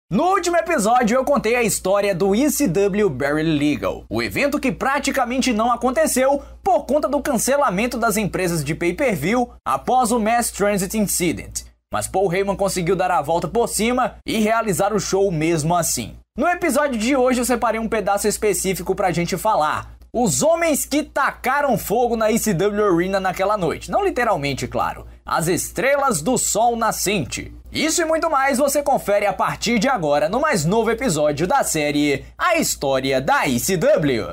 No último episódio eu contei a história do ECW Barely Legal, o evento que praticamente não aconteceu por conta do cancelamento das empresas de pay-per-view após o Mass Transit Incident. Mas Paul Heyman conseguiu dar a volta por cima e realizar o show mesmo assim. No episódio de hoje eu separei um pedaço específico pra gente falar. Os homens que tacaram fogo na ECW Arena naquela noite. Não literalmente, claro. As estrelas do sol nascente. Isso e muito mais você confere a partir de agora no mais novo episódio da série A História da ECW.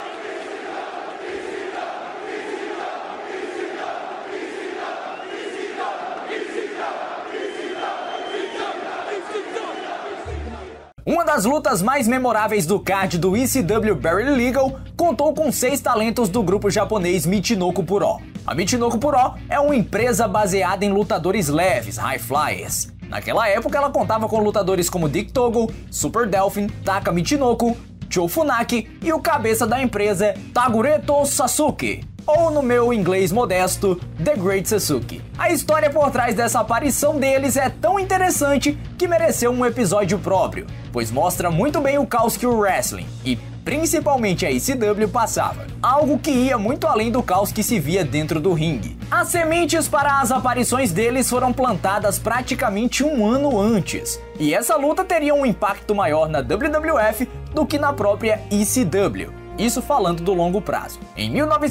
Uma das lutas mais memoráveis do card do ECW Barely Legal contou com 6 talentos do grupo japonês Michinoku Puro. A Michinoku Puro é uma empresa baseada em lutadores leves, high flyers. Naquela época ela contava com lutadores como Dick Togo, Super Delfin, Taka Michinoku, Cho Funaki e o cabeça da empresa Tagureto Sasuke, ou no meu inglês modesto, The Great Sasuke. A história por trás dessa aparição deles é tão interessante que mereceu um episódio próprio, pois mostra muito bem o caos que o wrestling, e principalmente a ECW, passava. Algo que ia muito além do caos que se via dentro do ringue. As sementes para as aparições deles foram plantadas praticamente um ano antes, e essa luta teria um impacto maior na WWF do que na própria ECW. Isso falando do longo prazo. Em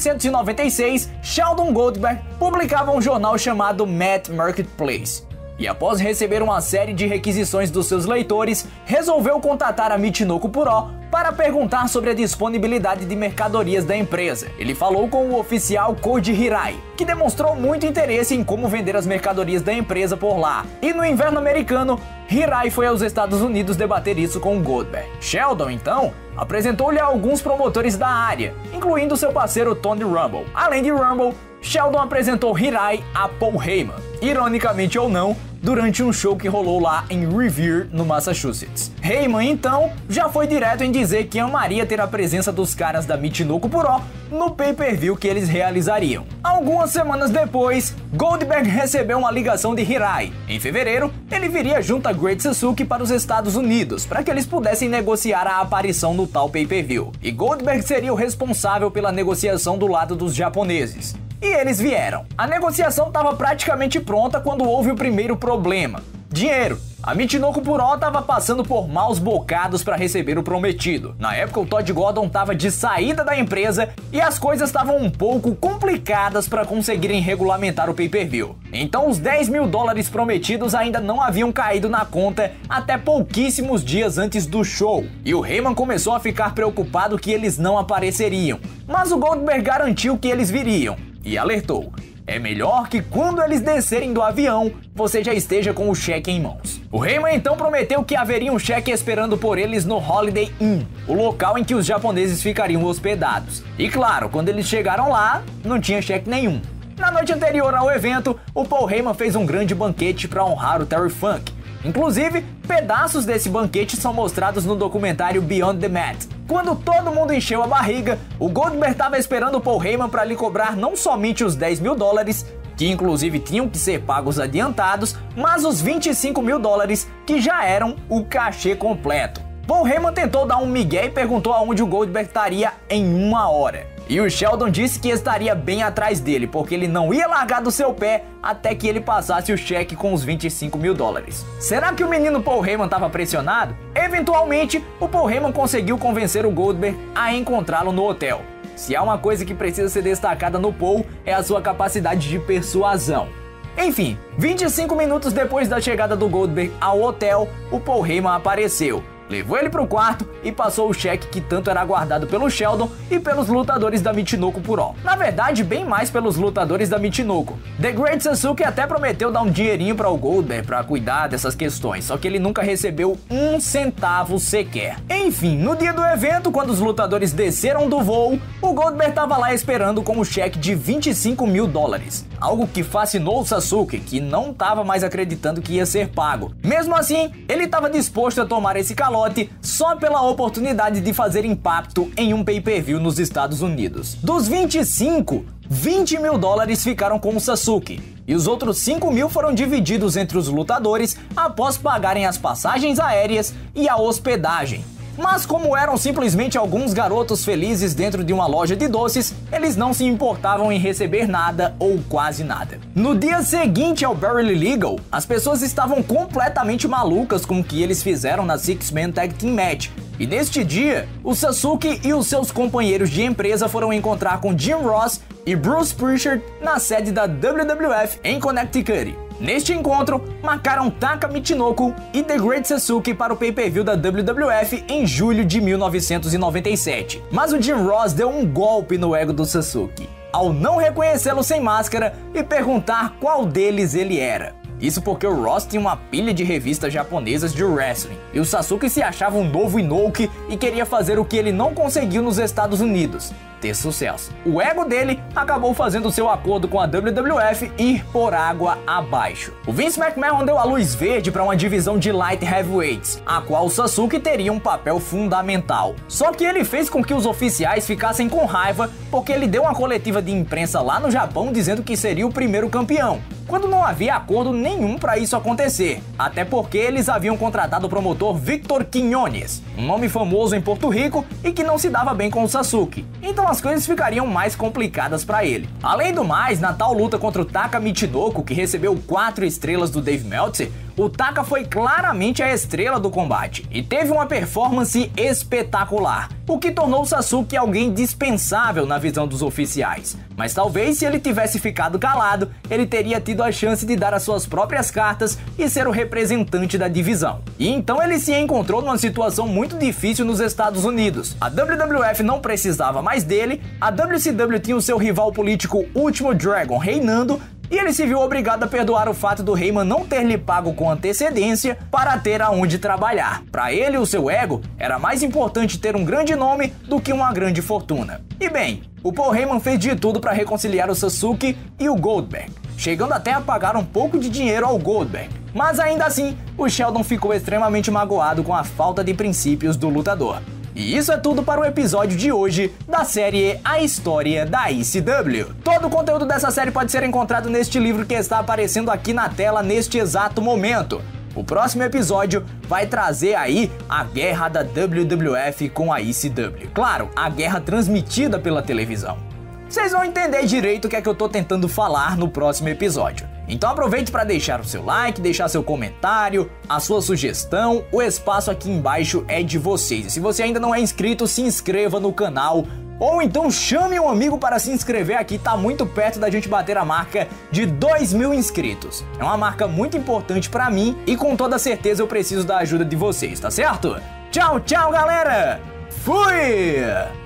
1996, Sheldon Goldberg publicava um jornal chamado Matt Marketplace. E após receber uma série de requisições dos seus leitores, resolveu contatar a Michinoku Puro para perguntar sobre a disponibilidade de mercadorias da empresa. Ele falou com o oficial Koji Hirai, que demonstrou muito interesse em como vender as mercadorias da empresa por lá. E no inverno americano, Hirai foi aos Estados Unidos debater isso com Goldberg. Sheldon, então, apresentou-lhe alguns promotores da área, incluindo seu parceiro Tony Rumble. Além de Rumble, Sheldon apresentou Hirai a Paul Heyman, ironicamente ou não, durante um show que rolou lá em Revere, no Massachusetts. Heyman, então, já foi direto em dizer que amaria ter a presença dos caras da Michinoku Puro no pay-per-view que eles realizariam. Algumas semanas depois, Goldberg recebeu uma ligação de Hirai. Em fevereiro, ele viria junto a Great Sasuke para os Estados Unidos, para que eles pudessem negociar a aparição no tal pay-per-view. E Goldberg seria o responsável pela negociação do lado dos japoneses. E eles vieram. A negociação estava praticamente pronta quando houve o primeiro problema: dinheiro. A Michinoku Puro estava passando por maus bocados para receber o prometido. Na época o Todd Gordon estava de saída da empresa e as coisas estavam um pouco complicadas para conseguirem regulamentar o pay-per-view. Então os 10 mil dólares prometidos ainda não haviam caído na conta até pouquíssimos dias antes do show. E o Heyman começou a ficar preocupado que eles não apareceriam. Mas o Goldberg garantiu que eles viriam e alertou: é melhor que quando eles descerem do avião, você já esteja com o cheque em mãos. O Heyman então prometeu que haveria um cheque esperando por eles no Holiday Inn, o local em que os japoneses ficariam hospedados. E claro, quando eles chegaram lá, não tinha cheque nenhum. Na noite anterior ao evento, o Paul Heyman fez um grande banquete para honrar o Terry Funk. Inclusive, pedaços desse banquete são mostrados no documentário Beyond the Mat. Quando todo mundo encheu a barriga, o Goldberg estava esperando o Paul Heyman para lhe cobrar não somente os 10 mil dólares, que inclusive tinham que ser pagos adiantados, mas os 25 mil dólares, que já eram o cachê completo. Paul Heyman tentou dar um migué e perguntou aonde o Goldberg estaria em 1 hora. E o Sheldon disse que estaria bem atrás dele, porque ele não ia largar do seu pé até que ele passasse o cheque com os 25 mil dólares. Será que o menino Paul Heyman estava pressionado? Eventualmente, o Paul Heyman conseguiu convencer o Goldberg a encontrá-lo no hotel. Se há uma coisa que precisa ser destacada no Paul, é a sua capacidade de persuasão. Enfim, 25 minutos depois da chegada do Goldberg ao hotel, o Paul Heyman apareceu. Levou ele pro quarto e passou o cheque que tanto era aguardado pelo Sheldon e pelos lutadores da Michinoku Puro. Na verdade, bem mais pelos lutadores da Michinoku. The Great Sasuke até prometeu dar um dinheirinho para o Goldberg para cuidar dessas questões, só que ele nunca recebeu 1 centavo sequer. Enfim, no dia do evento, quando os lutadores desceram do voo, o Goldberg estava lá esperando com o cheque de 25 mil dólares. Algo que fascinou o Sasuke, que não estava mais acreditando que ia ser pago. Mesmo assim, ele estava disposto a tomar esse calote só pela oportunidade de fazer impacto em um pay-per-view nos Estados Unidos. Dos 25, 20 mil dólares ficaram com o Sasuke, e os outros 5 mil foram divididos entre os lutadores após pagarem as passagens aéreas e a hospedagem. Mas como eram simplesmente alguns garotos felizes dentro de uma loja de doces, eles não se importavam em receber nada ou quase nada. No dia seguinte ao Barely Legal, as pessoas estavam completamente malucas com o que eles fizeram na Six Man Tag Team Match. E neste dia, o Sasuke e os seus companheiros de empresa foram encontrar com Jim Ross e Bruce Prichard na sede da WWF em Connecticut. Neste encontro, marcaram Taka Michinoku e The Great Sasuke para o pay-per-view da WWF em julho de 1997. Mas o Jim Ross deu um golpe no ego do Sasuke, ao não reconhecê-lo sem máscara e perguntar qual deles ele era. Isso porque o Ross tinha uma pilha de revistas japonesas de wrestling, e o Sasuke se achava um novo Inoki e queria fazer o que ele não conseguiu nos Estados Unidos: ter sucesso. O ego dele acabou fazendo seu acordo com a WWF ir por água abaixo. O Vince McMahon deu a luz verde para uma divisão de Light Heavyweights, a qual o Sasuke teria um papel fundamental. Só que ele fez com que os oficiais ficassem com raiva porque ele deu uma coletiva de imprensa lá no Japão dizendo que seria o primeiro campeão, quando não havia acordo nenhum para isso acontecer, até porque eles haviam contratado o promotor Victor Quiñones, um nome famoso em Porto Rico e que não se dava bem com o Sasuke, então as coisas ficariam mais complicadas para ele. Além do mais, na tal luta contra o Taka Michinoku, que recebeu 4 estrelas do Dave Meltzer, o Taka foi claramente a estrela do combate e teve uma performance espetacular, o que tornou o Sasuke alguém dispensável na visão dos oficiais. Mas talvez se ele tivesse ficado calado, ele teria tido a chance de dar as suas próprias cartas e ser o representante da divisão. E então ele se encontrou numa situação muito difícil nos Estados Unidos. A WWF não precisava mais dele, a WCW tinha o seu rival político Último Dragon reinando, e ele se viu obrigado a perdoar o fato do Heyman não ter lhe pago com antecedência para ter aonde trabalhar. Para ele, o seu ego era mais importante ter um grande nome do que uma grande fortuna. E bem, o Paul Heyman fez de tudo para reconciliar o Sasuke e o Goldberg, chegando até a pagar um pouco de dinheiro ao Goldberg. Mas ainda assim, o Sheldon ficou extremamente magoado com a falta de princípios do lutador. E isso é tudo para o episódio de hoje da série A História da ECW. Todo o conteúdo dessa série pode ser encontrado neste livro que está aparecendo aqui na tela neste exato momento. O próximo episódio vai trazer aí a guerra da WWF com a ECW. Claro, a guerra transmitida pela televisão. Vocês vão entender direito o que é que eu tô tentando falar no próximo episódio. Então aproveite para deixar o seu like, deixar seu comentário, a sua sugestão, o espaço aqui embaixo é de vocês. E se você ainda não é inscrito, se inscreva no canal, ou então chame um amigo para se inscrever aqui, tá muito perto da gente bater a marca de 2.000 inscritos. É uma marca muito importante para mim e com toda certeza eu preciso da ajuda de vocês, tá certo? Tchau, tchau galera! Fui!